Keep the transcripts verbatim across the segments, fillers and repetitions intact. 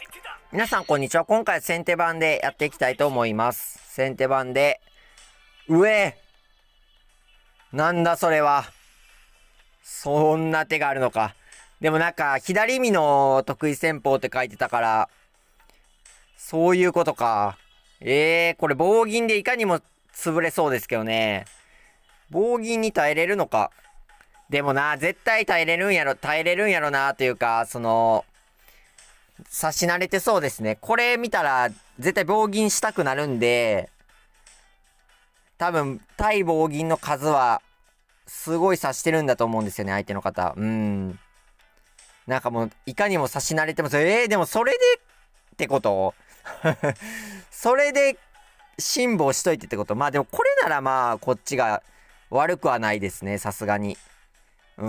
皆さんこんにちは。今回先手番でやっていきたいと思います。先手番で、上なんだそれは。そんな手があるのか。でもなんか、左見の得意戦法って書いてたから、そういうことか。ええー、これ棒銀でいかにも潰れそうですけどね。棒銀に耐えれるのか。でもな、絶対耐えれるんやろ、耐えれるんやろな、というか、その、指し慣れてそうですね。これ見たら、絶対棒銀したくなるんで、多分、対棒銀の数は、すごい指してるんだと思うんですよね、相手の方。うん。なんかもう、いかにも指し慣れてます。えー、でもそれでってことそれで、辛抱しといてってこと。まあでも、これならまあ、こっちが悪くはないですね、さすがに。うん。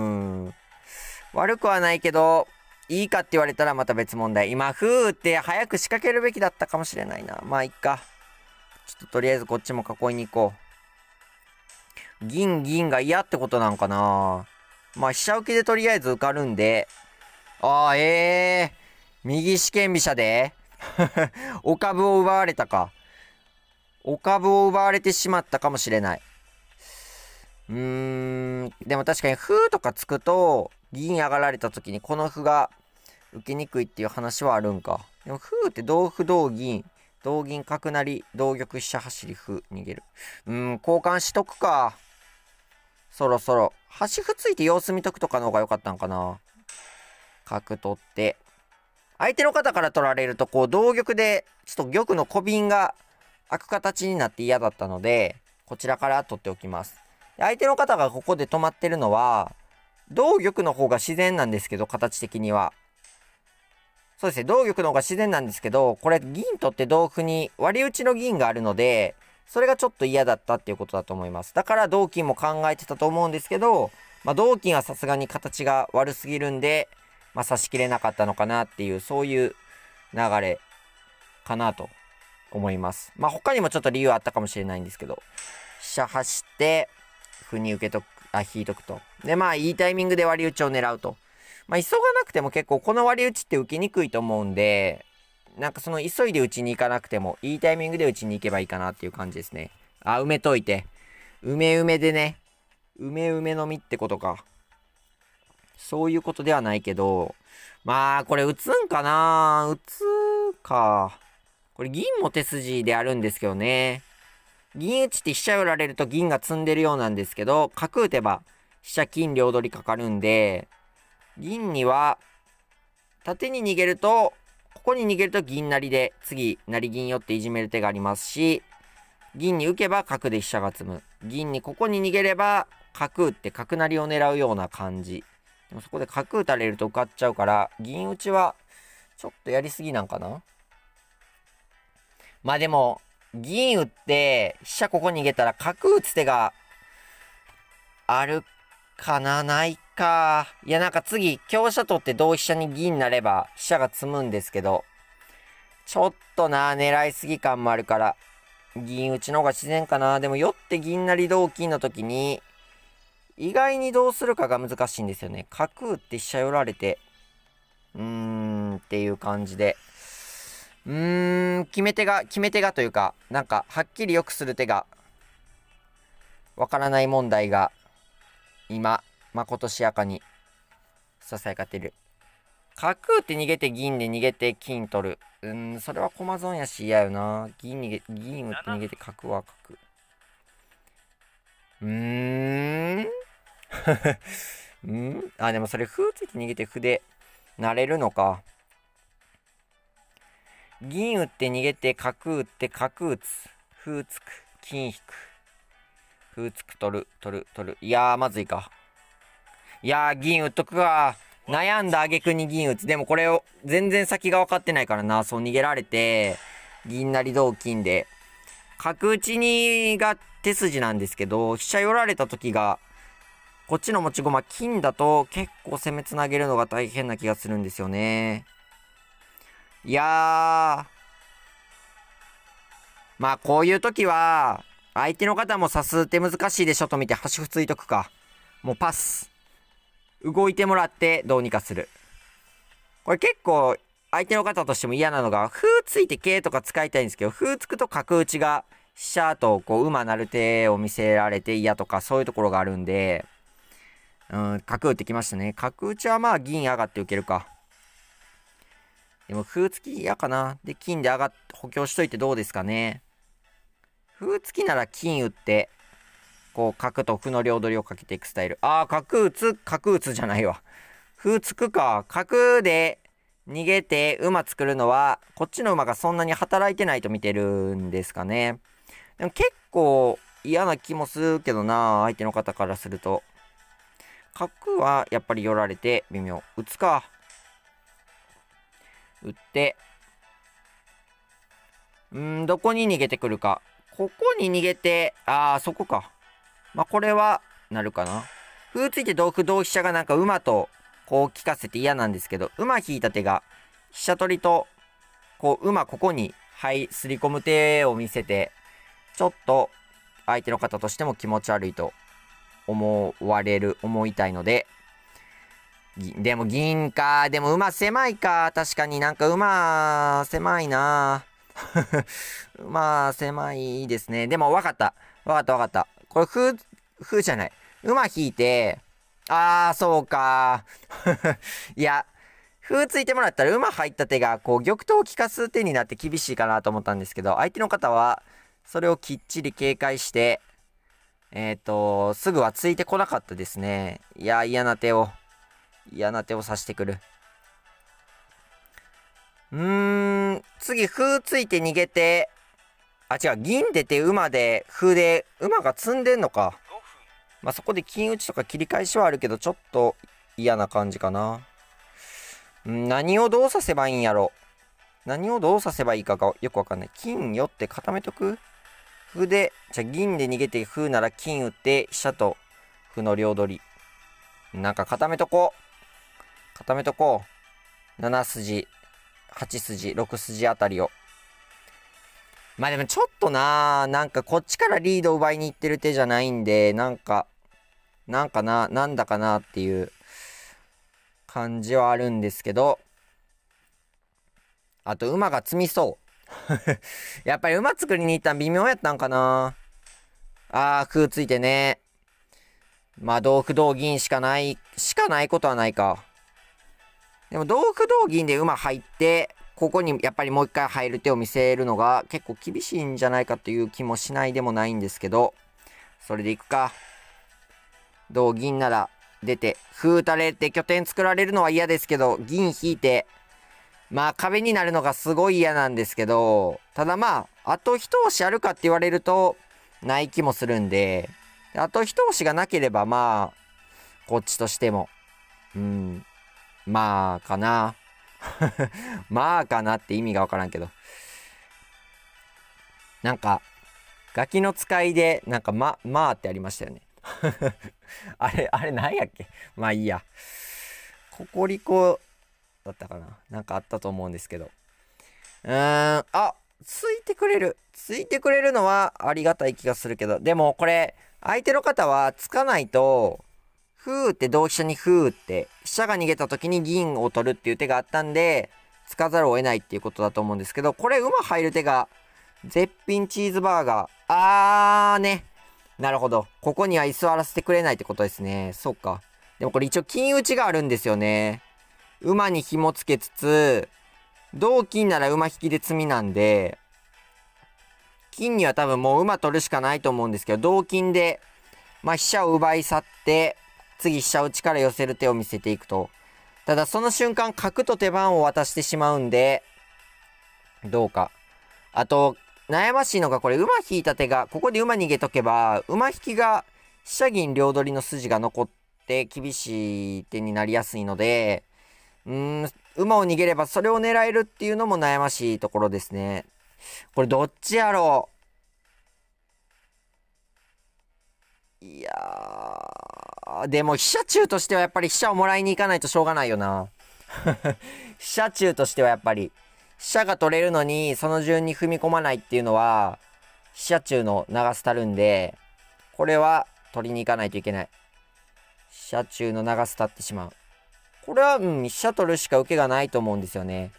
悪くはないけど、いいかって言われたらまた別問題。今、ふーって早く仕掛けるべきだったかもしれないな。まあ、いっか。ちょっととりあえずこっちも囲いに行こう。銀、銀が嫌ってことなんかな。まあ、飛車受けでとりあえず受かるんで。ああ、ええー。右四間飛車でお株を奪われたか。お株を奪われてしまったかもしれない。うーん。でも確かに、歩とかつくと、銀上がられた時にこの歩が受けにくいっていう話はあるんか。でも、歩って同歩同銀、同銀角成、同玉飛車走り歩逃げる。うーん、交換しとくか。そろそろ。端歩ついて様子見とくとかの方が良かったんかな。角取って。相手の方から取られると、こう、同玉で、ちょっと玉の小瓶が開く形になって嫌だったので、こちらから取っておきます。相手の方がここで止まってるのは、同玉の方が自然なんですけど、形的には。そうですね、同玉の方が自然なんですけど、これ銀取って同歩に割り打ちの銀があるので、それがちょっと嫌だったっていうことだと思います。だから同金も考えてたと思うんですけど、まあ同金はさすがに形が悪すぎるんで、まあ指しきれなかったのかなっていう、そういう流れかなと思います。まあ他にもちょっと理由あったかもしれないんですけど、飛車走って、歩に受けとく、あ、引いとくと。で、まあ、いいタイミングで割り打ちを狙うと。まあ、急がなくても結構この割り打ちって受けにくいと思うんで、なんかその急いで打ちに行かなくても、いいタイミングで打ちに行けばいいかなっていう感じですね。あ、埋めといて。埋め埋めでね。埋め埋めのみってことか。そういうことではないけど、まあ、これ打つんかな？打つか。これ銀も手筋であるんですけどね。銀打ちって飛車寄られると銀が積んでるようなんですけど、角打てば飛車金両取りかかるんで、銀には、縦に逃げると、ここに逃げると銀成りで、次、成銀寄っていじめる手がありますし、銀に受けば角で飛車が詰む。銀にここに逃げれば、角打って角成りを狙うような感じ。でもそこで角打たれると受かっちゃうから、銀打ちは、ちょっとやりすぎなんかな？まあでも、銀打って、飛車ここ逃げたら角打つ手があるかな？ないか。いやなんか次、香車取って同飛車に銀になれば飛車が詰むんですけど、ちょっとな、狙いすぎ感もあるから、銀打ちの方が自然かな。でも寄って銀成り同金の時に、意外にどうするかが難しいんですよね。角打って飛車寄られて、うーんっていう感じで。うーん、決め手が、決め手がというか、なんか、はっきり良くする手が、わからない問題が、今、まことしやかに、ささやかってる。角打って逃げて銀で逃げて金取る。うーん、それは駒損やし嫌よな。銀逃げ、銀打って逃げて角は角。うーんうんあ、でもそれ歩ついて逃げて歩で、なれるのか。銀打って逃げて角打って角打つ。歩つく。金引く。歩つく取る。取る。取る。いやー、まずいか。いやー、銀打っとくか。悩んだ挙句に銀打つ。でもこれを、全然先が分かってないからな。そう逃げられて、銀成り同金で。角打ちにが手筋なんですけど、飛車寄られた時が、こっちの持ち駒金だと結構攻めつなげるのが大変な気がするんですよね。いやー。まあこういう時は、相手の方も指すって難しいでしょと見て端歩ついとくか。もうパス。動いてもらってどうにかする。これ結構相手の方としても嫌なのが、歩ついて桂とか使いたいんですけど、歩つくと角打ちが飛車とこう馬なる手を見せられて嫌とかそういうところがあるんで、うん、角打ってきましたね。角打ちはまあ銀上がって受けるか。でも歩突き嫌かな。で、金で上がっ補強しといてどうですかね。歩突きなら金打って、こう角と歩の両取りをかけていくスタイル。ああ、角打つ、角打つじゃないわ。歩つくか。角で逃げて馬作るのは、こっちの馬がそんなに働いてないと見てるんですかね。でも結構嫌な気もするけどな、相手の方からすると。角はやっぱり寄られて微妙。打つか。打って。うん、どこに逃げてくるか。ここに逃げて、ああ、そこか。まあ、これは、なるかな。歩ついて同歩同飛車がなんか馬と、こう利かせて嫌なんですけど、馬引いた手が、飛車取りと、こう、馬ここに、はい、すり込む手を見せて、ちょっと、相手の方としても気持ち悪いと思われる、思いたいので、でも銀か。でも馬狭いか。確かになんか馬狭いな。馬狭いですね。でも分かった。分かった分かった。これ風、風じゃない。馬引いて、あー、そうか。いや、風ついてもらったら馬入った手が、こう、玉頭を利かす手になって厳しいかなと思ったんですけど、相手の方は、それをきっちり警戒して、えっと、すぐはついてこなかったですね。いや、嫌な手を。嫌な手を指してくる。うーん、次、歩ついて逃げて、あ、違う、銀出て馬で、歩で、馬が積んでんのか。まあ、そこで金打ちとか切り返しはあるけど、ちょっと嫌な感じかな。ん何をどうさせばいいんやろ。何をどうさせばいいかがよくわかんない。金寄って固めとく？歩で、じゃあ銀で逃げて歩なら金打って、飛車と歩の両取り。なんか固めとこう。固めとこう。なな筋、はち筋、ろく筋あたりを。まあでもちょっとな、なんかこっちからリードを奪いに行ってる手じゃないんで、なんか、なんかな、なんだかなっていう感じはあるんですけど、あと馬が積みそう。やっぱり馬作りに行ったん微妙やったんかな。あー、空ついてね。まあ同歩同銀しかない、しかないことはないか。でも同歩同銀で馬入って、ここにやっぱりもう一回入る手を見せるのが結構厳しいんじゃないかという気もしないでもないんですけど、それでいくか。同銀なら出て、歩打たれて拠点作られるのは嫌ですけど、銀引いて、まあ壁になるのがすごい嫌なんですけど、ただまあ、あと一押しあるかって言われると、ない気もするんで、あと一押しがなければまあ、こっちとしても、うん、まあかな。まあかなって意味がわからんけど。なんか、ガキの使いで、なんかま、まあってありましたよね。あれ、あれ何やっけ。まあいいや。ココリコだったかな。なんかあったと思うんですけど。うーん、あ、ついてくれる。ついてくれるのはありがたい気がするけど、でもこれ、相手の方はつかないと、歩って同飛車に歩って、飛車が逃げた時に銀を取るっていう手があったんで、つかざるを得ないっていうことだと思うんですけど、これ馬入る手が、絶品チーズバーガー。あーね。なるほど。ここには居座らせてくれないってことですね。そうか。でもこれ一応金打ちがあるんですよね。馬に紐つけつつ、同金なら馬引きで詰みなんで、金には多分もう馬取るしかないと思うんですけど、同金で、まあ飛車を奪い去って、次飛車打ちから寄せる手を見せていくと。ただその瞬間角と手番を渡してしまうんで、どうか。あと、悩ましいのがこれ馬引いた手が、ここで馬逃げとけば、馬引きが飛車銀両取りの筋が残って厳しい手になりやすいので、うーん、馬を逃げればそれを狙えるっていうのも悩ましいところですね。これどっちやろう。いやー、でも飛車中としてはやっぱり飛車をもらいに行かないとしょうがないよな。飛車中としてはやっぱり、飛車が取れるのにその順に踏み込まないっていうのは、飛車中の長スたるんで、これは取りに行かないといけない。飛車中の長スたってしまう。これは、うん、飛車取るしか受けがないと思うんですよね。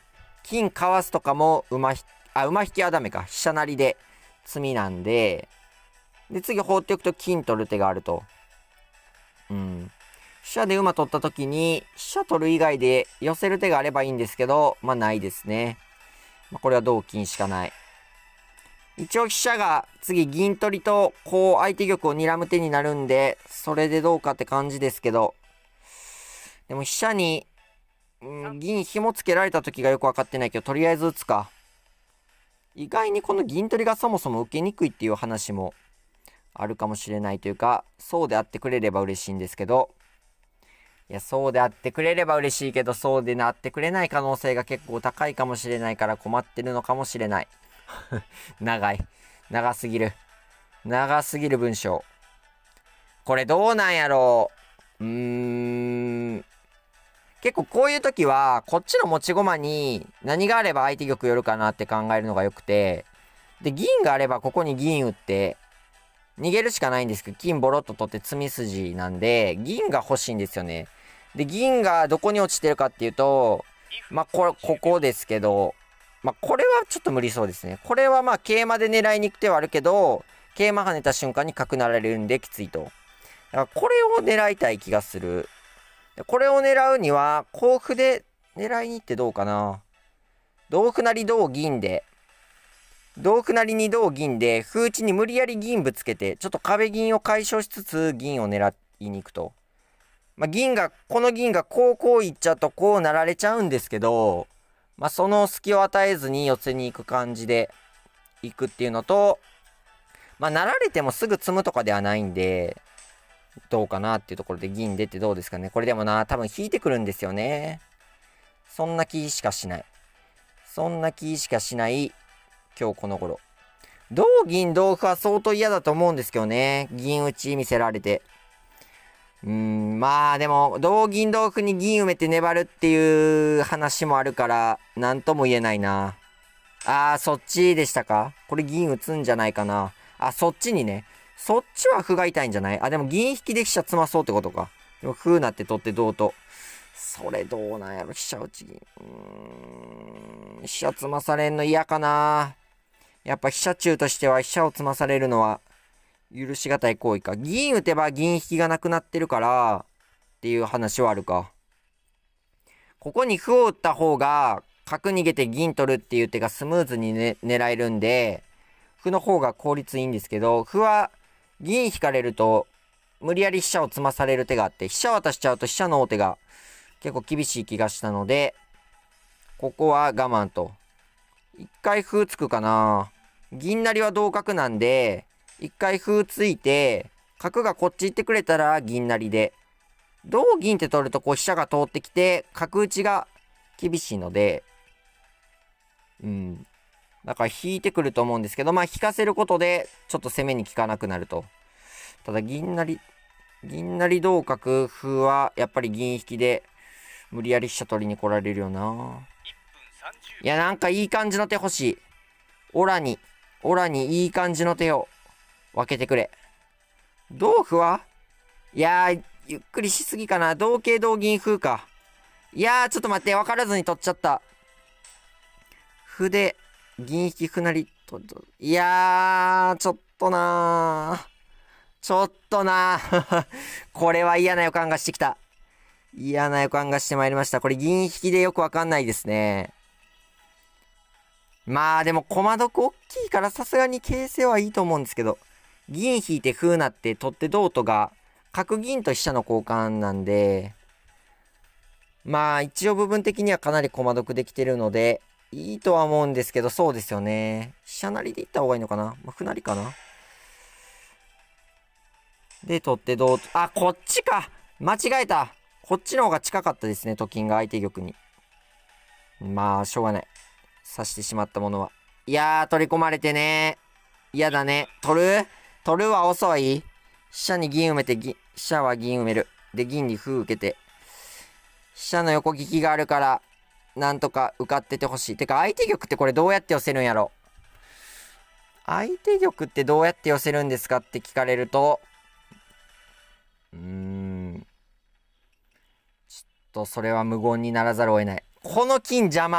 金かわすとかも馬ひ、あ、馬引きはダメか。飛車成りで詰みなんで、で、次放っておくと金取る手があると。うん。飛車で馬取った時に、飛車取る以外で寄せる手があればいいんですけど、まあないですね。まあ、これは同金しかない。一応飛車が次銀取りと、こう相手玉を睨む手になるんで、それでどうかって感じですけど。でも飛車に、うん、銀紐つけられた時がよくわかってないけど、とりあえず打つか。意外にこの銀取りがそもそも受けにくいっていう話もあるかもしれないというか、そうであってくれれば嬉しいんですけど、いや、そうであってくれれば嬉しいけど、そうでなってくれない可能性が結構高いかもしれないから困ってるのかもしれない。長い。長すぎる。長すぎる文章。これどうなんやろう。うーん。結構こういう時は、こっちの持ち駒に何があれば相手玉寄るかなって考えるのが良くて、で、銀があればここに銀打って、逃げるしかないんですけど、金ボロッと取って詰み筋なんで、銀が欲しいんですよね。で、銀がどこに落ちてるかっていうと、まあ、こ、ここですけど、まあ、これはちょっと無理そうですね。これはまあ、桂馬で狙いに行く手はあるけど、桂馬跳ねた瞬間に角なられるんできついと。だからこれを狙いたい気がする。これを狙うには、甲府で狙いに行ってどうかな。同歩成同銀で、同歩成に同銀で、歩打ちに無理やり銀ぶつけて、ちょっと壁銀を解消しつつ、銀を狙いに行くと。まあ、銀が、この銀がこうこういっちゃうと、こうなられちゃうんですけど、まあ、その隙を与えずに寄せに行く感じで行くっていうのと、まあ、なられてもすぐ詰むとかではないんで、どうかなっていうところで銀出てどうですかね。これでもな、多分引いてくるんですよね。そんな気しかしない。そんな気しかしない、今日この頃。同銀同歩は相当嫌だと思うんですけどね。銀打ち見せられて。うーん、まあでも、同銀同歩に銀埋めて粘るっていう話もあるから、なんとも言えないな。あー、そっちでしたか？これ銀打つんじゃないかな。あ、そっちにね。そっちは歩が痛いんじゃない？あ、でも銀引きで飛車詰まそうってことか。でも歩なって取ってどうと。それどうなんやろ、飛車打ち銀。うーん、飛車詰まされんの嫌かな。やっぱ飛車中としては飛車を詰まされるのは許しがたい行為か。銀打てば銀引きがなくなってるからっていう話はあるか。ここに歩を打った方が角逃げて銀取るっていう手がスムーズに、ね、狙えるんで、歩の方が効率いいんですけど、歩は銀引かれると無理やり飛車を詰まされる手があって、飛車渡しちゃうと飛車の王手が結構厳しい気がしたので、ここは我慢と。一回歩つくかな。銀成りは同角なんで、一回歩ついて、角がこっち行ってくれたら銀成りで。同銀って取るとこう飛車が通ってきて、角打ちが厳しいので、うん。だから引いてくると思うんですけど、まあ引かせることで、ちょっと攻めに効かなくなると。ただ銀成り、銀成り同角、歩はやっぱり銀引きで、無理やり飛車取りに来られるよな。いや、なんかいい感じの手欲しい。オラに、オラにいい感じの手を分けてくれ。同歩はいやー、ゆっくりしすぎかな。同桂同銀風か。いやー、ちょっと待って、分からずに取っちゃった。歩で、銀引き歩成り、と、と、いやー、ちょっとなー。ちょっとなー。これは嫌な予感がしてきた。嫌な予感がしてまいりました。これ銀引きでよくわかんないですね。まあでも駒得大きいからさすがに形勢はいいと思うんですけど、銀引いて歩なって取ってどうとが角銀と飛車の交換なんで、まあ一応部分的にはかなり駒得できてるのでいいとは思うんですけど、そうですよね。飛車成りでいった方がいいのかな。まあ、歩成りかな。で取ってどうと、あ、こっちか。間違えた。こっちの方が近かったですね、と金が相手玉に。まあしょうがない。刺してしまったものは。いやー、取り込まれてね。嫌だね。取る取るは遅い。飛車に銀埋めて、銀、飛車は銀埋める。で、銀に歩受けて。飛車の横利きがあるから、なんとか受かっててほしい。てか、相手玉ってこれどうやって寄せるんやろ。相手玉ってどうやって寄せるんですかって聞かれると、うーん。ちょっとそれは無言にならざるを得ない。この金邪魔。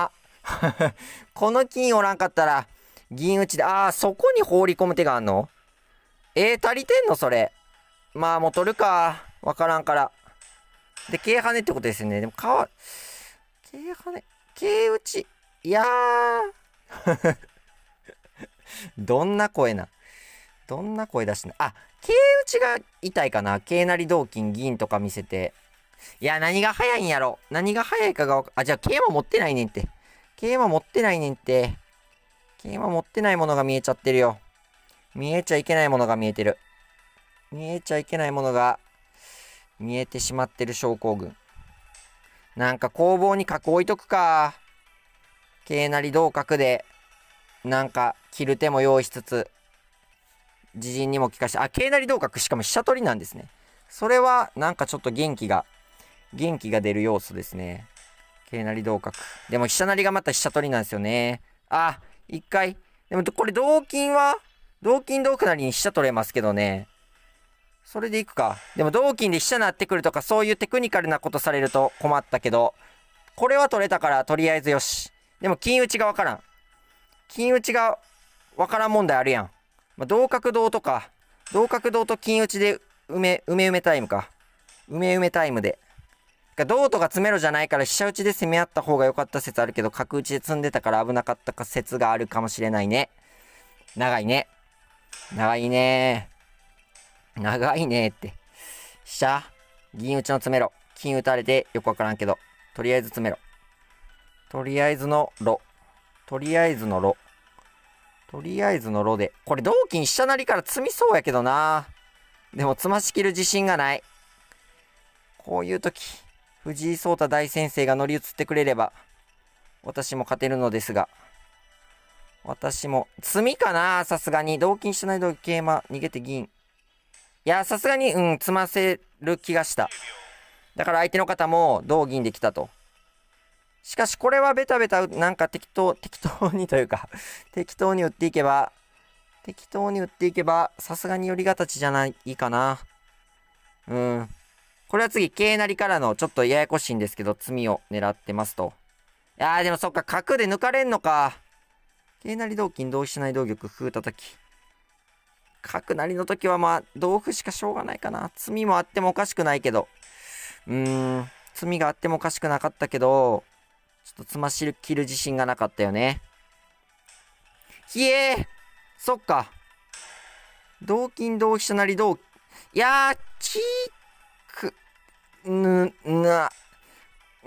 この金おらんかったら、銀打ちで、ああ、そこに放り込む手があんの？えー、足りてんのそれ。まあ、もう取るか。わからんから。で、桂跳ねってことですよね。でも、かわ、桂跳ね、桂打ち。いやー。どんな声な。どんな声出してんの？あ、桂打ちが痛いかな。桂成同金銀とか見せて。いや、何が早いんやろ。何が早いかがわか、あ、じゃあ桂馬持ってないねんって。桂馬持ってないねんって。桂馬持ってないものが見えちゃってるよ。見えちゃいけないものが見えてる。見えちゃいけないものが見えてしまってる症候群。なんか攻防に角置いとくか。桂成同角で、なんか切る手も用意しつつ、自陣にも利かして、あ、桂成同角しかも飛車取りなんですね。それはなんかちょっと元気が、元気が出る要素ですね。桂成同角。でも飛車成がまた飛車取りなんですよね。あ、一回。でもこれ同金は同金同歩成に飛車取れますけどね。それでいくか。でも同金で飛車成ってくるとかそういうテクニカルなことされると困ったけど、これは取れたからとりあえずよし。でも金打ちがわからん。金打ちがわからん問題あるやん。まあ、同角同とか、同角同と金打ちで埋め、埋め埋めタイムか。埋め埋めタイムで。銅とか詰めろじゃないから飛車打ちで攻め合った方が良かった説あるけど、角打ちで積んでたから危なかったか説があるかもしれないね。長いね。長いね。長いねって。飛車、銀打ちの詰めろ。金打たれてよくわからんけど、とりあえず詰めろ。とりあえずのロ。とりあえずのロ。とりあえずのロで。これ同金飛車成から詰みそうやけどな。でも詰ましきる自信がない。こういう時。藤井聡太大先生が乗り移ってくれれば、私も勝てるのですが、私も、詰みかなさすがに。同金してない同金桂馬、逃げて銀。いや、さすがに、うん、詰ませる気がした。だから相手の方も同銀できたと。しかしこれはベタベタ、なんか適当、適当にというか、適当に打っていけば、適当に打っていけば、さすがに寄り形じゃないかな。うん。これは次、桂成からのちょっとややこしいんですけど、詰みを狙ってますと。いやーでもそっか、角で抜かれんのか。桂成同金、同飛車成同玉、歩叩き。角成の時はまあ、同歩しかしょうがないかな。詰みもあってもおかしくないけど。うーん、詰みがあってもおかしくなかったけど、ちょっと詰ましきる自信がなかったよね。ひえーそっか。同金、同飛車成、同、いやー、ちーく、ぬ、な、うん。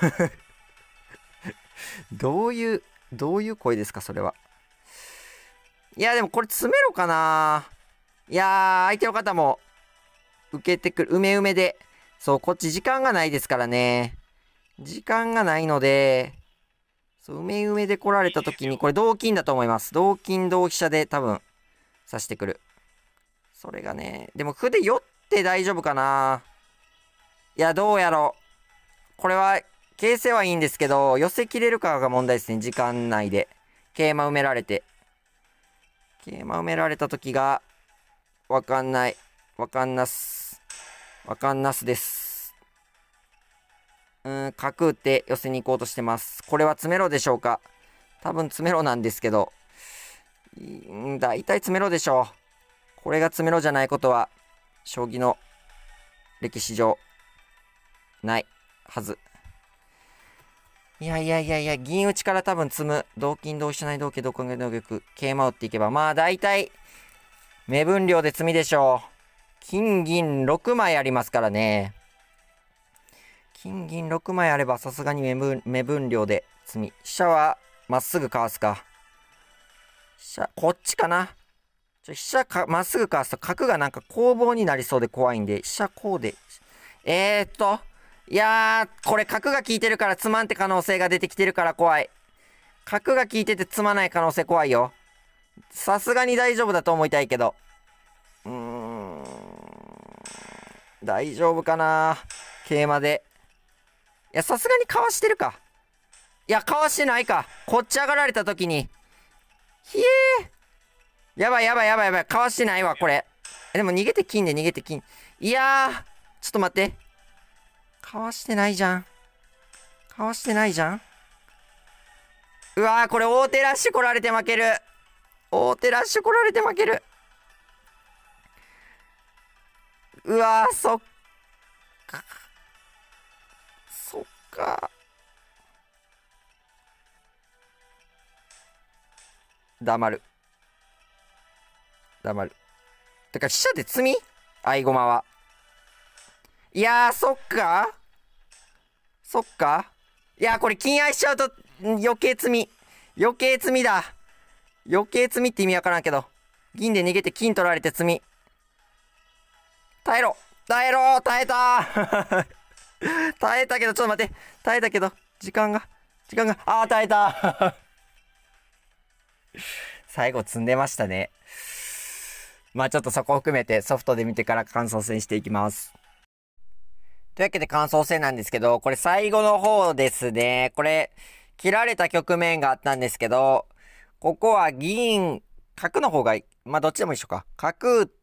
どういう、どういう声ですか、それは。いや、でもこれ詰めろかな。いやー、相手の方も、受けてくる、うめうめで。そう、こっち時間がないですからね。時間がないので、そう、うめうめで来られた時に、これ同金だと思います。同金、同飛車で多分、指してくる。それがね、でも歩で寄って大丈夫かな。いや、どうやろう。これは、形勢はいいんですけど、寄せきれるかが問題ですね。時間内で。桂馬埋められて。桂馬埋められた時が、わかんない。わかんなす。わかんなすです。うーん、角打って寄せに行こうとしてます。これは詰めろでしょうか。多分詰めろなんですけど。んだいたい詰めろでしょう。これが詰めろじゃないことは、将棋の歴史上、ないはず。いやいやいやいや、銀打ちから多分積む。同金、同飛車成、同桂、同金、同玉、桂馬打っていけば、まあ大体、目分量で積みでしょう。金、銀ろくまいありますからね。金、銀ろくまいあれば、さすがに目分、目分量で積み。飛車は、まっすぐかわすか。飛車、こっちかな。ちょ飛車か、まっすぐかわすと、角がなんか攻防になりそうで怖いんで、飛車こうで。えーっと、いやー、これ角が効いてるから詰まんって可能性が出てきてるから怖い。角が効いてて詰まない可能性怖いよ。さすがに大丈夫だと思いたいけど。うーん。大丈夫かな桂馬で。いや、さすがにかわしてるか。いや、かわしてないか。こっち上がられた時に。ひえー。やばいやばいやばいやばい。かわしてないわ、これ。でも逃げて金で逃げて金。いやー。ちょっと待って。かわしてないじゃん。かわしてないじゃん。 うわー、これ大手ラッシュ来られて負ける。大手ラッシュ来られて負ける。うわー、そっか。そっか。黙る。黙る。てか、飛車で詰み合駒は。いやー、そっかそっかいやー、これ金合いしちゃうと、余計詰み。余計詰みだ。余計詰みって意味わからんけど。銀で逃げて金取られて詰み。耐えろ耐えろ耐えたー耐えたけど、ちょっと待って。耐えたけど、時間が、時間が、あー、耐えた最後積んでましたね。まあちょっとそこを含めてソフトで見てから感想戦していきます。というわけで感想戦なんですけど、これ最後の方ですね。これ、切られた局面があったんですけど、ここは銀、角の方がいい。まあどっちでも一緒か。角打って、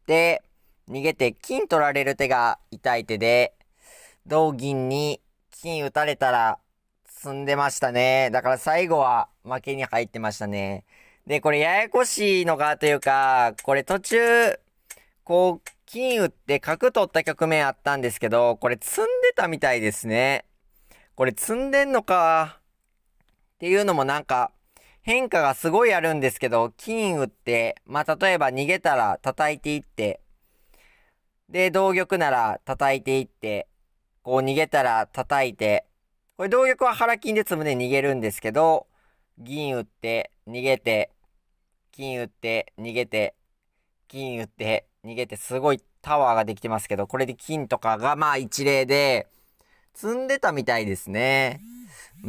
逃げて金取られる手が痛い手で、同銀に金打たれたら詰んでましたね。だから最後は負けに入ってましたね。で、これややこしいのがというか、これ途中、こう、金打って角取った局面あったんですけど、これ積んでたみたいですね。これ積んでんのか。っていうのもなんか、変化がすごいあるんですけど、金打って、まあ、例えば逃げたら叩いていって、で、同玉なら叩いていって、こう逃げたら叩いて、これ同玉は腹金で詰むで逃げるんですけど、銀打って、逃げて、金打って、逃げて、金打って、逃げて、すごいタワーができてますけど、これで金とかがまあ一例で、積んでたみたいですね。うん。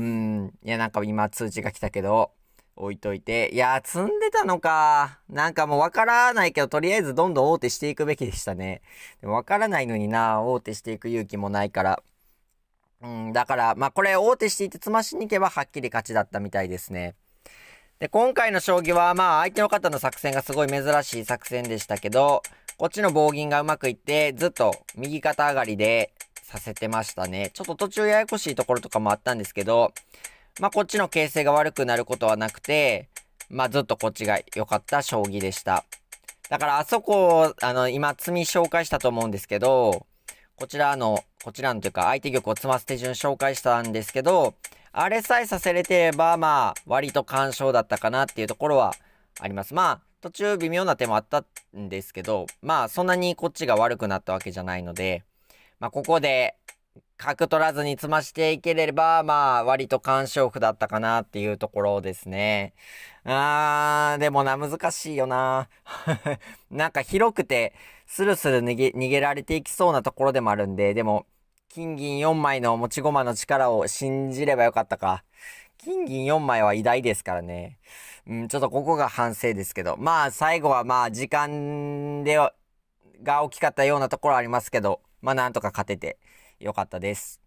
いや、なんか今通知が来たけど、置いといて。いや、積んでたのか。なんかもうわからないけど、とりあえずどんどん大手していくべきでしたね。でもわからないのにな、大手していく勇気もないから。うん、だから、まあこれ大手していって詰ましに行けばはっきり勝ちだったみたいですね。で、今回の将棋はまあ相手の方の作戦がすごい珍しい作戦でしたけど、こっちの棒銀がうまくいって、ずっと右肩上がりでさせてましたね。ちょっと途中ややこしいところとかもあったんですけど、まあこっちの形勢が悪くなることはなくて、まあずっとこっちが良かった将棋でした。だからあそこ、あの、今積み紹介したと思うんですけど、こちらの、こちらのというか相手玉を詰ます手順紹介したんですけど、あれさえさせれてれば、まあ、割と完勝だったかなっていうところはあります。まあ、途中微妙な手もあったんですけど、まあ、そんなにこっちが悪くなったわけじゃないので、まあ、ここで、角取らずに詰ましていければ、まあ、割と完勝負だったかなっていうところですね。あー、でもな、難しいよな。なんか広くて、スルスル逃げ、逃げられていきそうなところでもあるんで、でも、金銀よんまいの持ち駒の力を信じればよかったか。金銀よんまいは偉大ですからね。うん、ちょっとここが反省ですけど。まあ、最後はまあ、時間で、が大きかったようなところありますけど、まあ、なんとか勝ててよかったです。